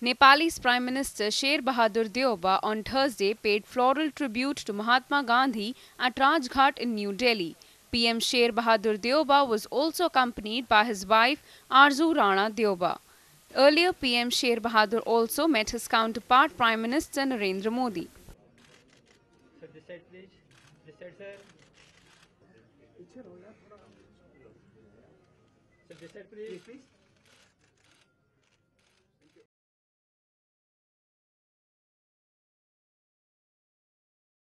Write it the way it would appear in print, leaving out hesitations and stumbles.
Nepal's Prime Minister Sher Bahadur Deoba on Thursday paid floral tribute to Mahatma Gandhi at Rajghat in New Delhi. PM Sher Bahadur Deoba was also accompanied by his wife Arzu Rana Deoba. Earlier, PM Sher Bahadur also met his counterpart Prime Minister Narendra Modi. Sir, this side please. This side, sir. Sir, this side please.